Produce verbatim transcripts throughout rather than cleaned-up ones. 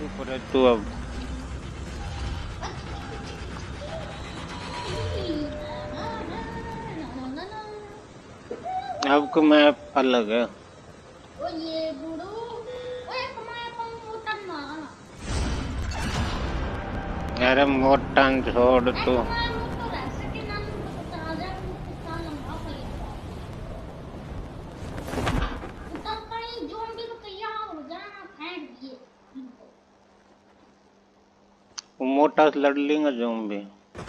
ऊपर है तू अब। अब को मैप अलग है। अरे मोटन छोड़ तू। मोटा से लड़ लेंगे ज़ॉम्बी।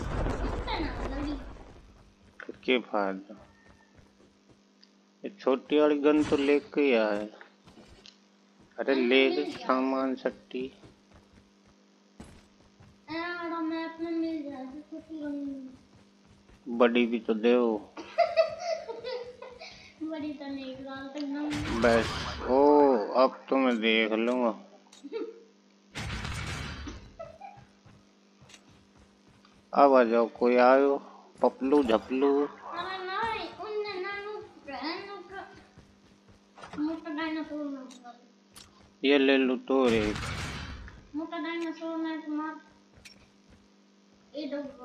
क्या फायदा? ये छोटी वाली गन तो लेके ही आए। अरे ले ले सामान सट्टी। बड़ी भी तो दे वो। बड़ी तो नहीं बस ओ अब तो मैं देख लूंगा। अब आ जाओ कोई आयो पपलू झपलू। ये ले लो तो रे। मोटा डायनासोर में तुम्हार ए डॉग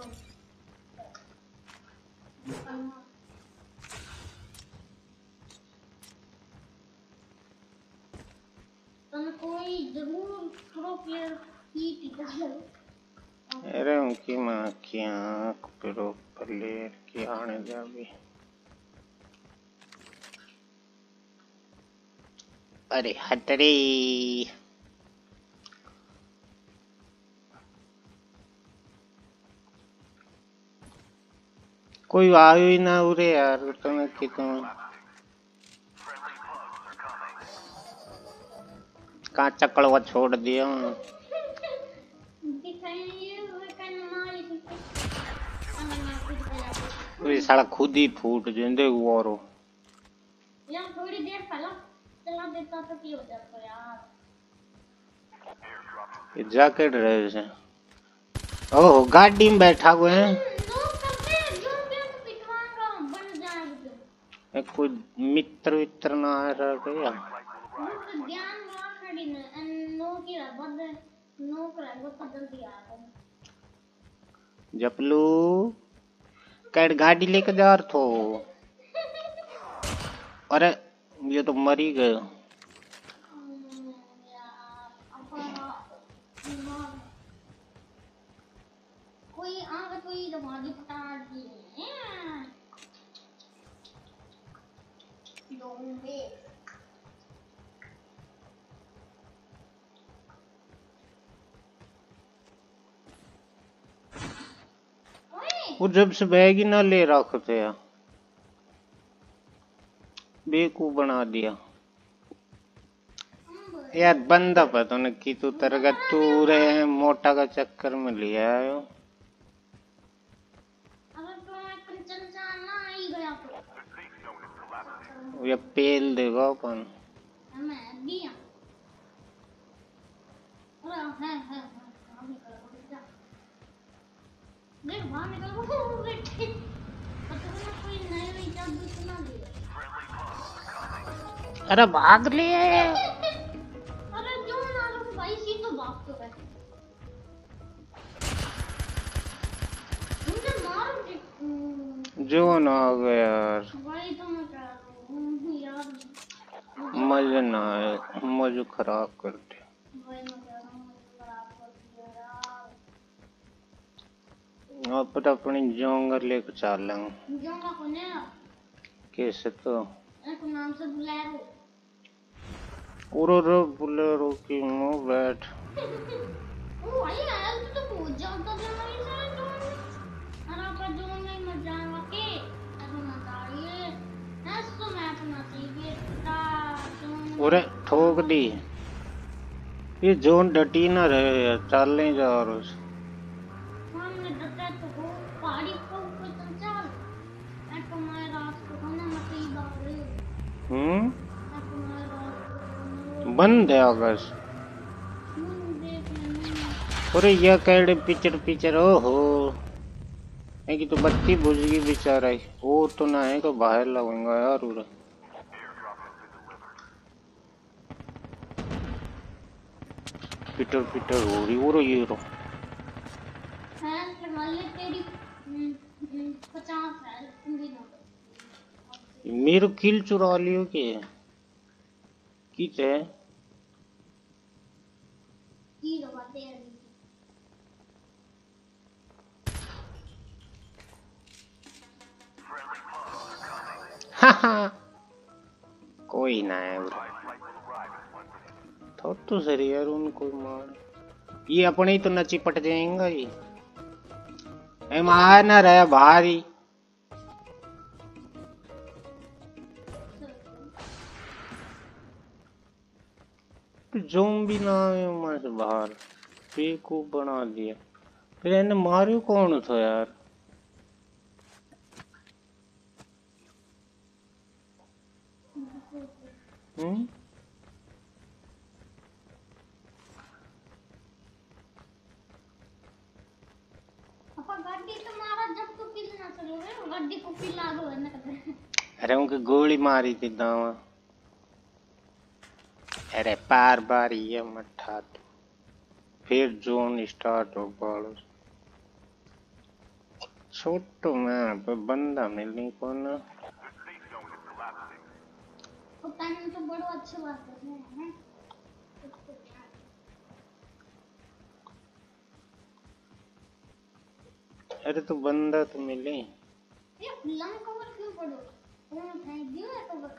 तुम कोई जरूर प्रो प्लेयर की टिकट। अरे उनकी माँ की आँख प्रो प्लेयर की आने जा भी। अरे हटरे कोई आयो ही ना उरे यार तुम्हें कि तुम कहाँ चकड़वा छोड़ दिया। साला खुद ही फूट जिंदे वारो यार थोड़ी देर पहला चला देता तो क्या हो जाता यार। ये जैकेट रहे से ओह गाड़ी में बैठा हुए हैं। कोई मित्र वित्र ना आ रहा क्या? जपलू कैड गाड़ी लेकर जा रहा थो। अरे ये तो मर ही गए। कोई आगे कोई दमागी पटा दी डोंबे वो जब से बैग ही ना ले रखते हैं बेवकूफ बना दिया यार। बंदा पता न कि तू तरगत तू रहे मोटा का चक्कर में लिया आयो। ये पेल देगा अपन अरे भाग ले। अरे जो ना लो भाई सी तो भाग तो है मुझे मार जो ना आ गया यार। भाई तो मैं कह रहा हूं यार मजा ना आए मजा खराब करते। भाई मैं कह रहा हूं खराब कर दिया यार। अब पता अपनी जोंगर लेकर चल लेंगे। जोंगा कौन है? कैसे तो एक नाम से बुलाया उरो बुलेरो की नो बैठ ओ भाई यार तू तो बहुत ज्यादा जमाई सारा जोन अरे पर जोन में मत जाना के अब ना ताड़िए ऐसो मैं अपना सीबे ता जोन ओरे ठोक दी। ये जोन डटी ना रहे यार चल नहीं जा और सामने डटा तो हो पहाड़ी पर ऊपर चल चल ऐ तो मैं रात को खाना मत ही भाग रही हूं बंद है अगस्त। अरे यह कैडे पिचर पिचर ओ हो है कि तो बत्ती बुझ गई बेचारा वो तो ना है तो बाहर लगूंगा यार उरा। पिटर पिटर हो रही हो रही रो है लगा ले तेरी पचास है मेरे किल चुरा लियो के कित है की लगाते हैं कोई ना है तो तो सही यार उनको मार ये अपने ही तो न चिपट जाएंगा ये ए मार ना रहे भारी ज़ोंबी ना आए वहां से बाहर बेवकूफ बना दिया फिर इन्हें मारियो कौन था यार हम्म गाड़ी तुम्हारा जब तो किल ना चलोगे गाड़ी को पिला दो है ना अरे उनकी गोली मारी थी दावा अरे बार बार ये मठा तो फिर जोन स्टार्ट हो बालो छोटो में पे बंदा मिलने को ना वो टाइम तो बड़ा अच्छा बात है अरे तो बंदा तो मिले ये लंग कवर क्यों पड़ो कौन फेंक दियो है कवर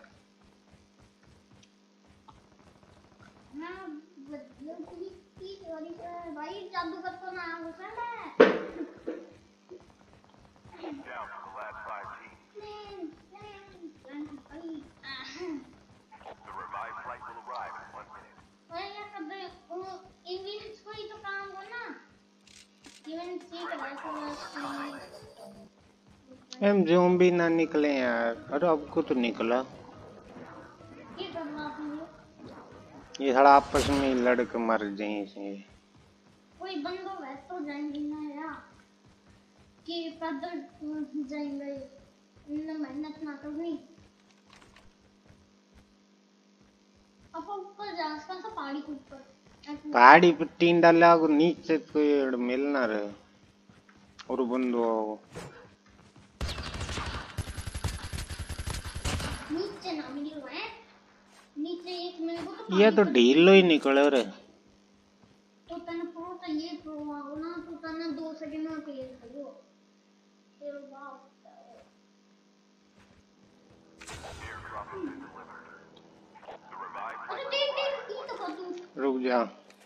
ना बदलो की की चोरी कर भाई जादू कर तो ना हो सकता है हम ज़ोंबी ना निकले यार अरे आपको तो निकला ये थोड़ा आपस में लड़के मर जाए से कोई बंदोबस्त तो जाएंगे ना यार कि पैदल जाएंगे इन्हें मेहनत ना करनी अब ऊपर जा सकता तो पहाड़ी के ऊपर पहाड़ी पे टीन डाला और नीचे तो मिलना रहे और बंदो नीचे ना मिलो है नीचे एक मिनट को ये तो ढीलो ही निकले रे तो तने प्रो तो ये प्रो आओ ना तो तने दो सेकंड में क्लियर करो फिर बाप अरे देख देख ये तो कर तू रुक जा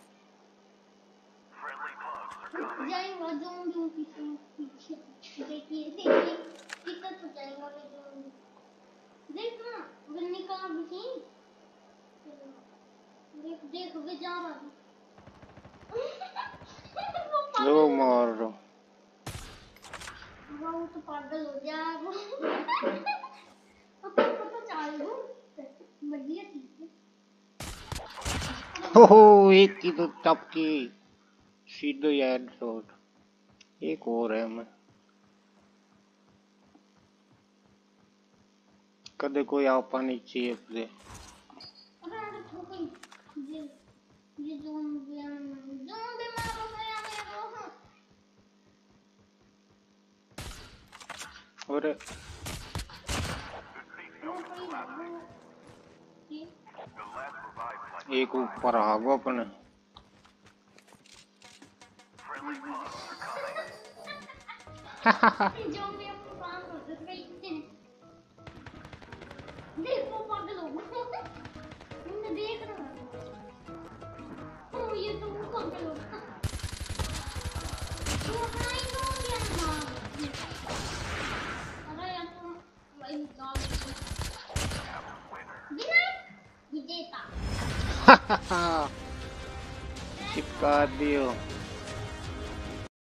जाएगा ज़ोंबी पीछे पीछे देखिए देखिए कितना तो जाएगा वे ज़ोंबी देख ना वो निकला भी देख देख वे जा रहा है लो मार रो वो तो पागल हो जाएगा तो पता चल गो बढ़िया ठीक है हो हो एक की तो टपकी सीधो यार शॉट एक और है मैं कदे कोई आपा नहीं चाहिए दे अरे ठोके ये ये ज़ोंबी ज़ोंबी मारो गया मेरे को और एक ऊपर आगो अपने ज़ोंबी अपने काम करते थे देखो पागल हो गया तुमने देख रहा ओ ये तो पागल हो गया तू अपना ही तो क्या ना अरे यार तुम भाई निकाल बिना विजेता चिपका दियो